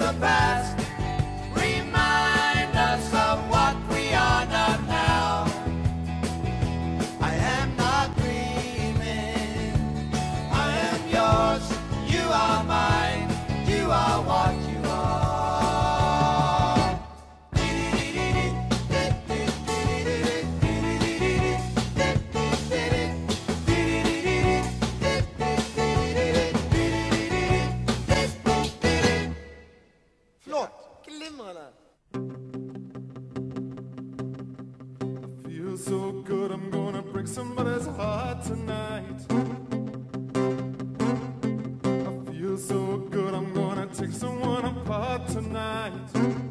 the past. Remind us of what we are not now. I am not dreaming. I am yours. You are mine. You are what you are. I feel so good, I'm gonna break somebody's heart tonight. I feel so good, I'm gonna take someone apart tonight.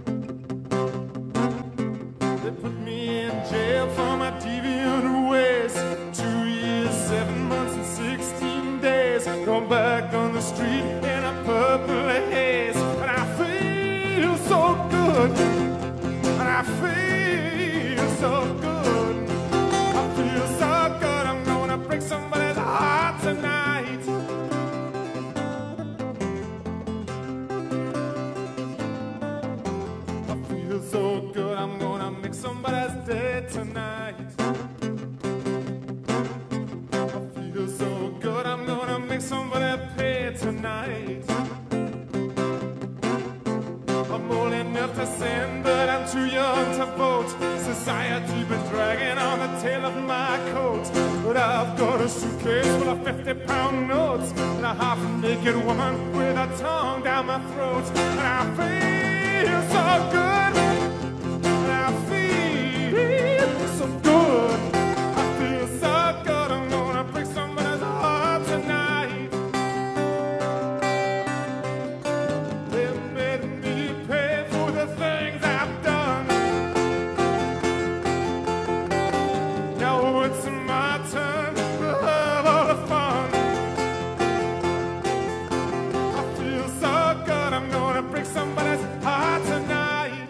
They put me in jail for my deviant ways. 2 years, 7 months and 16 days. Gone back on the street in a purple haze. And I feel so good. And I feel so good. I feel so good. I'm gonna break somebody's heart tonight. I feel so good. I'm gonna make somebody's day tonight. I feel so good. I'm gonna make somebody pay tonight. I'm old enough to sin, but I'm too young to vote. Society been dragging on the tail of my coat. But I've got a suitcase full of 50-pound notes and a half-naked woman with a tongue down my throat. And I feel so good. And I feel so good. I feel so good. I'm gonna break somebody's heart tonight. They made me pay for the things I've done. Now it's my turn to have all the fun. I feel so good, I'm gonna break somebody's heart tonight.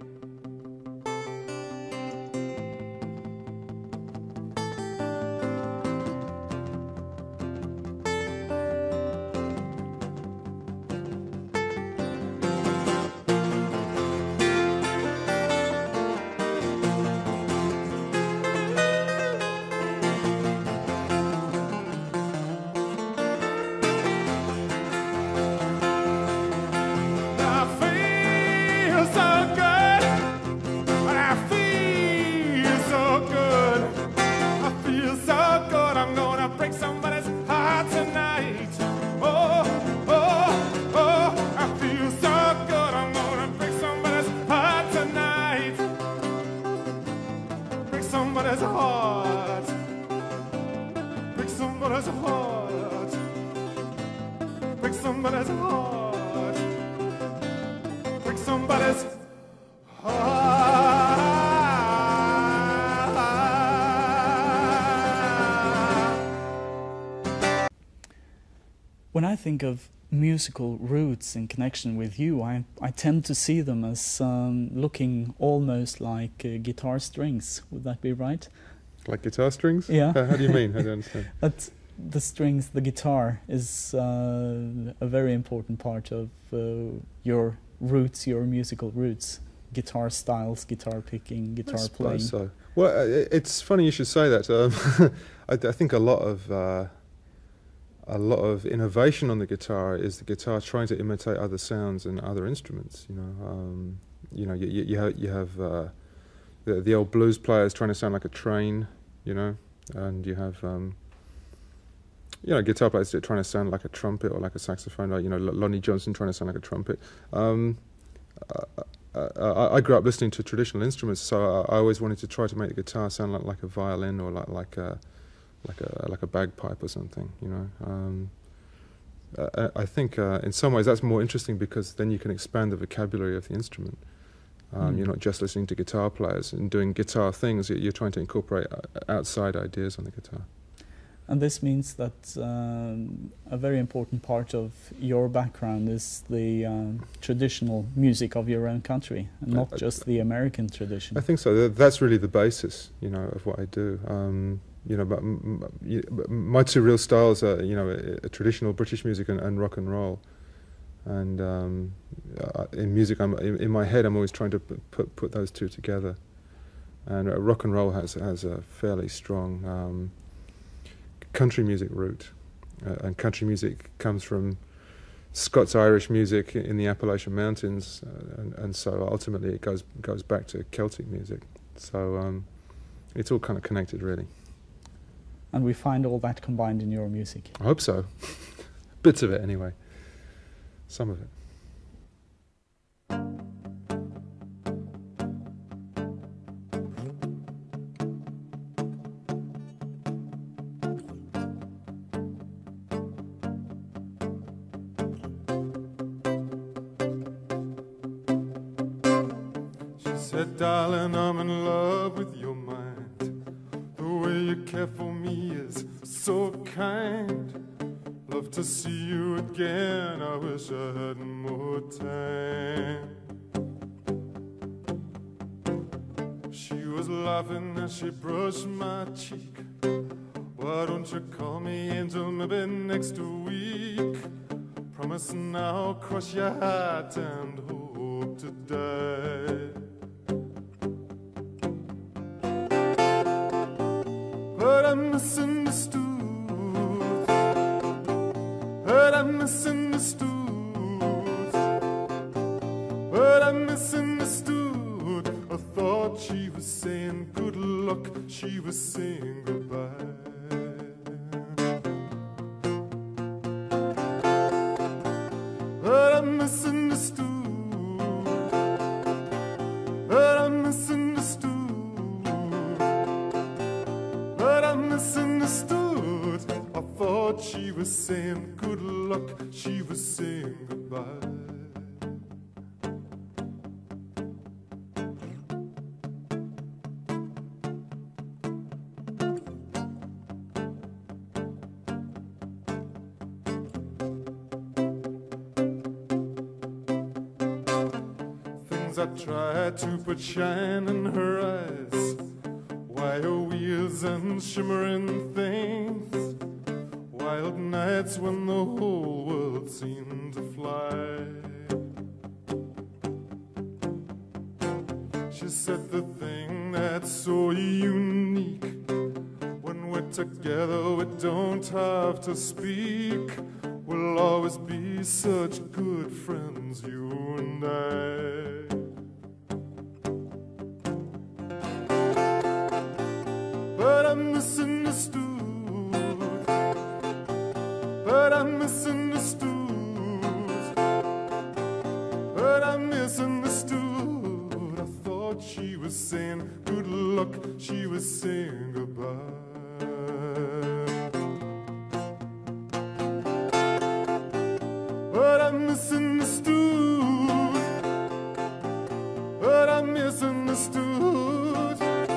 I feel so good, and I feel so good. I feel so good, I'm gonna break somebody's heart tonight. Oh, oh, oh, I feel so good, I'm gonna break somebody's heart tonight. Break somebody's heart. Break somebody's heart. Break somebody's heart. Break somebody's heart. When I think of musical roots in connection with you, I tend to see them as looking almost like guitar strings. Would that be right? Like guitar strings? Yeah. How do you mean? I don't understand. That the strings, the guitar, is a very important part of your roots, your musical roots. Guitar styles, guitar picking, guitar playing. So. Well, it's funny you should say that. I think a lot of innovation on the guitar is the guitar trying to imitate other sounds and other instruments. You have the old blues players trying to sound like a train, and you have guitar players trying to sound like a trumpet or like a saxophone. Like Lonnie Johnson trying to sound like a trumpet. I grew up listening to traditional instruments, so I always wanted to try to make the guitar sound like a violin or like a bagpipe or something. I think in some ways that's more interesting because then you can expand the vocabulary of the instrument. You're not just listening to guitar players and doing guitar things. You're trying to incorporate outside ideas on the guitar. And this means that a very important part of your background is the traditional music of your own country, and not just the American tradition. I think so. That's really the basis, of what I do. But my two real styles are, traditional British music and rock and roll. And in music, in my head, I'm always trying to put those two together. And rock and roll has a fairly strong country music root, and country music comes from Scots-Irish music in the Appalachian Mountains, and so ultimately it goes back to Celtic music. So it's all kind of connected, really. And we find all that combined in your music. I hope so. Bits of it, anyway. Some of it. She said, darling, I'm in love with your mind. The way you care for me is so kind. Love to see you again, I wish I had more time. She was laughing as she brushed my cheek. Why don't you call me angel, maybe next week? Promise now, cross your heart and hope to die. But I misunderstood. But I misunderstood. But I misunderstood. I thought she was saying good luck. She was saying goodbye. But I misunderstood. But I misunderstood. But I misunderstood. I thought she was saying good luck. She was saying goodbye. I tried to put shine in her eyes, wire wheels and shimmering things, wild nights when the whole world seemed to fly. She said the thing that's so unique, when we're together we don't have to speak, we'll always be such good friends, you and I. But I misunderstood. But I misunderstood. But I misunderstood. I thought she was saying good luck. She was saying goodbye. But I misunderstood. But I misunderstood.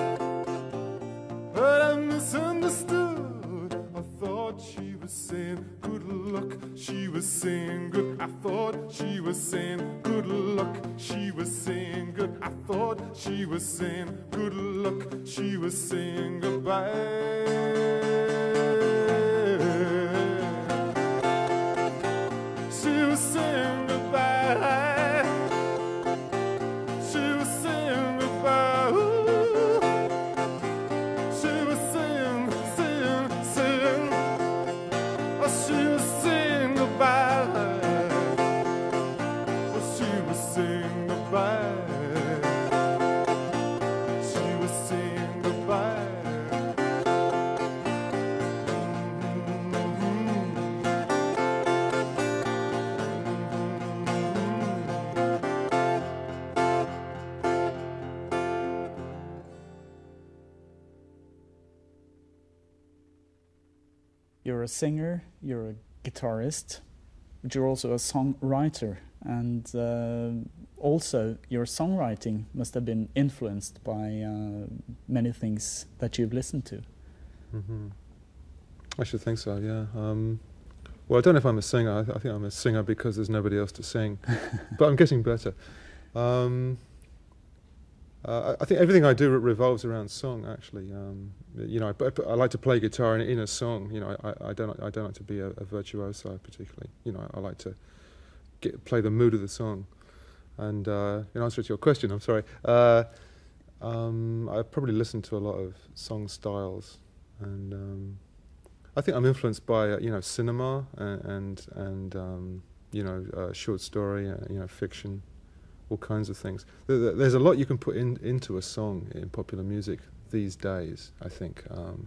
But I misunderstood. I thought she was saying good luck. She was saying good. I thought she was saying good luck. She was saying good. I thought she was saying good luck. She was saying goodbye. She was saying goodbye. She was saying goodbye. Ooh. She was saying, saying, saying. Oh, she was saying goodbye. Oh, she was saying goodbye. She was saying goodbye. You're a singer, you're a guitarist, but you're also a songwriter, and also your songwriting must have been influenced by many things that you've listened to. Mm-hmm. I should think so, yeah. Well, I don't know if I'm a singer. I think I'm a singer because there's nobody else to sing, but I'm getting better. I think everything I do revolves around song. Actually, you know, I like to play guitar in a song. You know, I don't like to be a virtuoso particularly. You know, I like to play the mood of the song. And in answer to your question, I'm sorry, I probably listen to a lot of song styles, and I think I'm influenced by cinema and short story, fiction, all kinds of things. There's a lot you can put into a song in popular music these days, I think.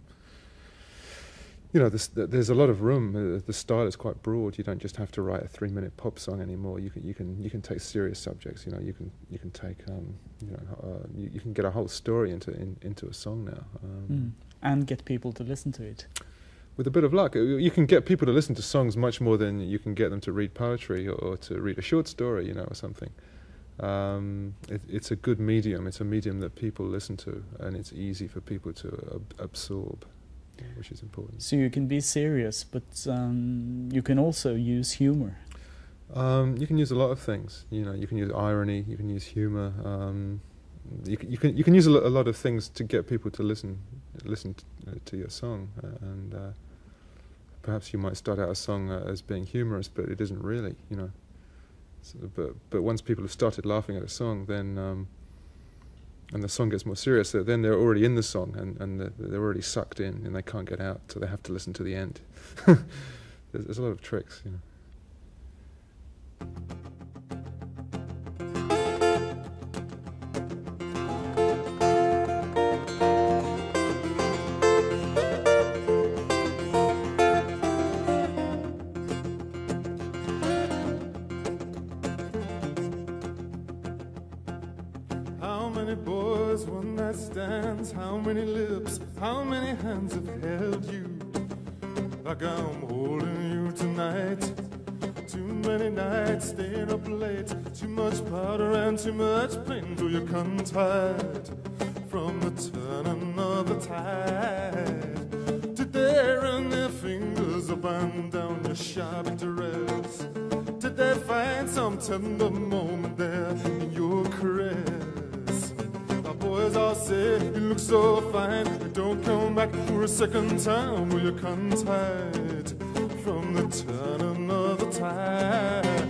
There's a lot of room. The style is quite broad. You don't just have to write a 3-minute pop song anymore. You can take serious subjects. You can take you can get a whole story into a song now. And get people to listen to it. With a bit of luck, you can get people to listen to songs much more than you can get them to read poetry or to read a short story, or something. It's a good medium. It's a medium that people listen to, and it's easy for people to absorb, which is important. So you can be serious, but you can also use humor. You can use a lot of things. You can use irony. You can use humor. You can use a lot of things to get people to listen to your song, and perhaps you might start out a song as being humorous, but it isn't really, So, but once people have started laughing at a song, then and the song gets more serious, then they're already in the song, and they're already sucked in, and they can't get out, so they have to listen to the end. There's a lot of tricks, How many boys, one night stands, how many lips, how many hands have held you like I'm holding you tonight? Too many nights staying up late, too much powder and too much pain till you're contied from the turning of the tide. Did they run their fingers up and down your shabby dress? Did they find some tender moment there in your caress? Boys all say you look so fine, you don't come back for a second time. Will you come tight from the turning of the tide?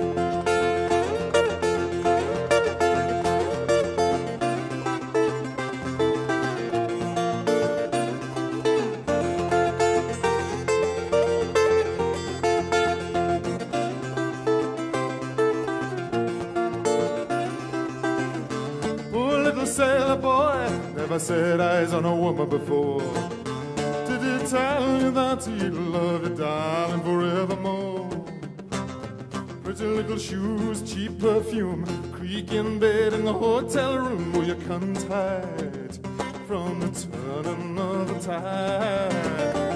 Sailor boy never set eyes on a woman before. Did he tell you that he'd love you, darling, forevermore? Pretty little shoes, cheap perfume, creaking bed in the hotel room. Will you come tight from the turning of the tide?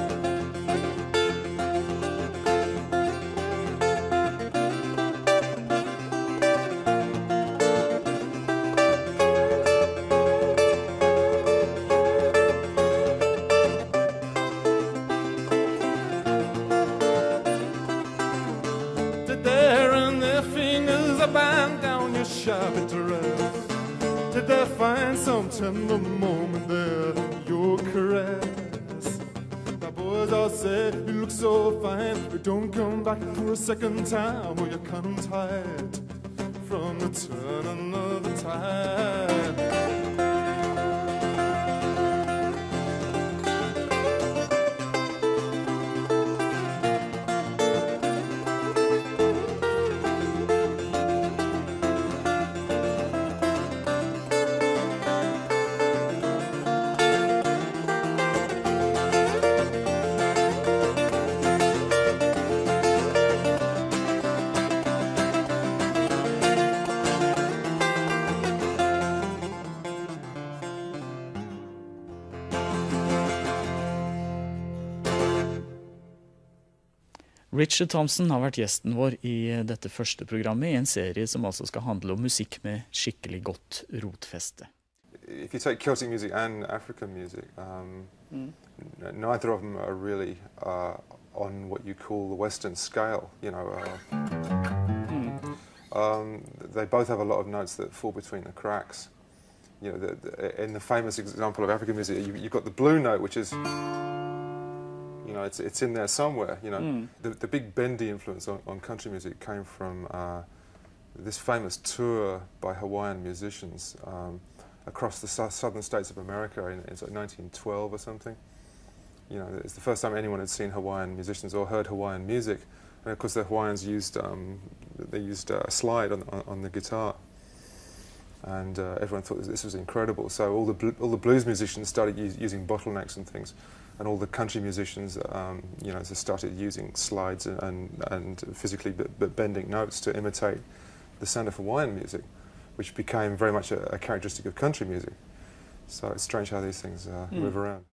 Shabby dress. Did they find some tender moment there, your caress? The boys all say you look so fine, but don't come back for a second time. Will you come tight from the turning of the tide? Richard Thompson har vært gjesten vår i dette første programmet i en serie som altså skal handle om musikk med skikkelig godt rotfeste. If you take Celtic music and African music, neither of them are really on what you call the Western scale. They both have a lot of notes that fall between the cracks. In the famous example of African music, you've got the blue note, which is You know, it's in there somewhere. You know, the big bendy influence on country music came from this famous tour by Hawaiian musicians across the southern states of America in like 1912 or something. You know, it's the first time anyone had seen Hawaiian musicians or heard Hawaiian music, and of course the Hawaiians used a slide on the guitar, and everyone thought this was incredible. So all the blues musicians started using bottlenecks and things, and all the country musicians, you know, just started using slides and physically bending notes to imitate the sound of Hawaiian music, which became very much a characteristic of country music. So it's strange how these things move around.